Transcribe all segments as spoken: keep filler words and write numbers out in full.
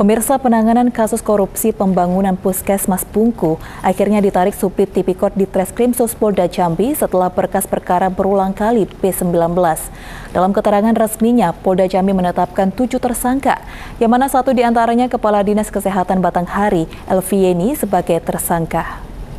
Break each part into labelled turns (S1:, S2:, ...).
S1: Pemirsa, penanganan kasus korupsi pembangunan Puskesmas Bungku akhirnya ditarik Subdit Tipikor di Treskrimsus Polda Jambi setelah berkas perkara berulang kali P sembilan belas. Dalam keterangan resminya, Polda Jambi menetapkan tujuh tersangka, yang mana satu diantaranya Kepala Dinas Kesehatan Batanghari, Elvieni, sebagai tersangka.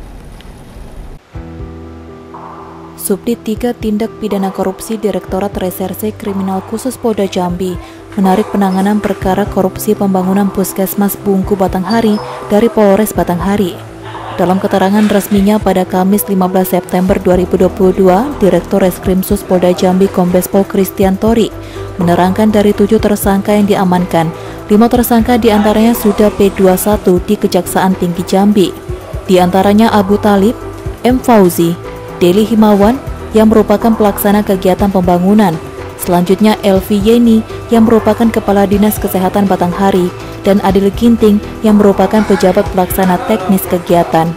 S1: Subdit tiga Tindak Pidana Korupsi Direktorat Reserse Kriminal Khusus Polda Jambi menarik penanganan perkara korupsi pembangunan Puskesmas Bungku Batanghari dari Polres Batanghari. Dalam keterangan resminya pada Kamis lima belas September dua ribu dua puluh dua, Direktur Reskrimsus Polda Jambi Kombes Pol Christian Tori menerangkan dari tujuh tersangka yang diamankan, lima tersangka diantaranya sudah P dua puluh satu di Kejaksaan Tinggi Jambi. Di antaranya Abu Talib, M. Fauzi, Deli Himawan yang merupakan pelaksana kegiatan pembangunan, selanjutnya Elvieni yang merupakan Kepala Dinas Kesehatan Batanghari, dan Adil Ginting yang merupakan pejabat pelaksana teknis kegiatan.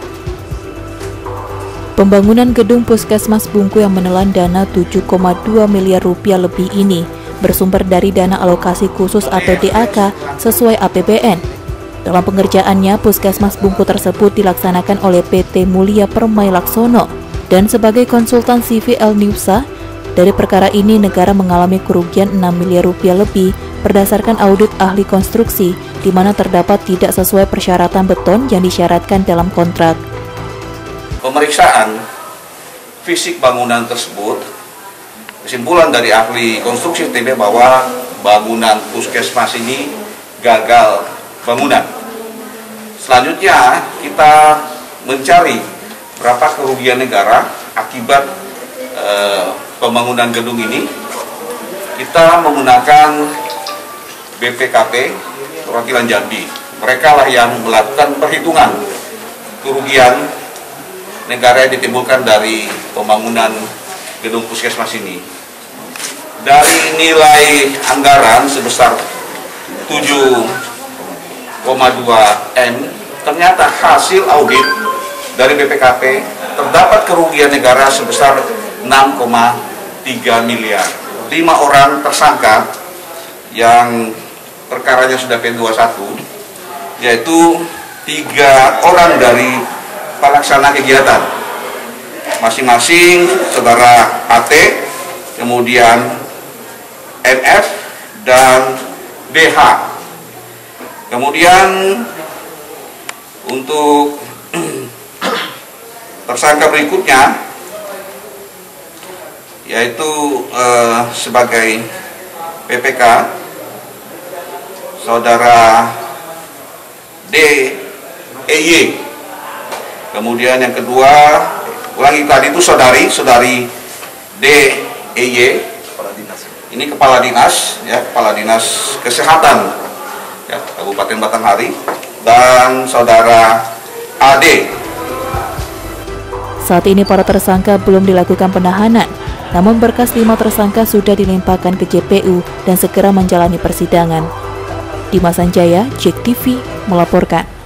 S1: Pembangunan gedung Puskesmas Bungku yang menelan dana tujuh koma dua miliar rupiah lebih ini bersumber dari dana alokasi khusus atau D A K sesuai A P B N. Dalam pengerjaannya, Puskesmas Bungku tersebut dilaksanakan oleh P T Mulia Permai Laksono. Dan sebagai konsultan C V L Newsa, dari perkara ini negara mengalami kerugian enam miliar rupiah lebih berdasarkan audit ahli konstruksi, di mana terdapat tidak sesuai persyaratan beton yang disyaratkan dalam kontrak.
S2: Pemeriksaan fisik bangunan tersebut, kesimpulan dari ahli konstruksi T B bahwa bangunan puskesmas ini gagal bangunan. Selanjutnya kita mencari berapa kerugian negara akibat eh, pembangunan gedung ini. Kita menggunakan B P K P Perwakilan Jambi. Mereka lah yang melakukan perhitungan kerugian negara yang ditimbulkan dari pembangunan gedung puskesmas ini. Dari nilai anggaran sebesar tujuh koma dua M, ternyata hasil audit dari B P K P terdapat kerugian negara sebesar enam koma tiga miliar. Lima orang tersangka yang perkaranya sudah P dua puluh satu, yaitu tiga orang dari pelaksana kegiatan, masing-masing saudara A T, kemudian M F dan B H. Kemudian untuk tersangka berikutnya yaitu eh, sebagai P P K saudara D E Y. Kemudian yang kedua, ulangi tadi itu saudari saudari D E Y. Ini kepala dinas ya, kepala dinas kesehatan ya Kabupaten Batanghari, dan saudara A D.
S1: Saat ini para tersangka belum dilakukan penahanan, namun berkas lima tersangka sudah dilimpahkan ke J P U dan segera menjalani persidangan. Dimas Anjaya, J E K T V, melaporkan.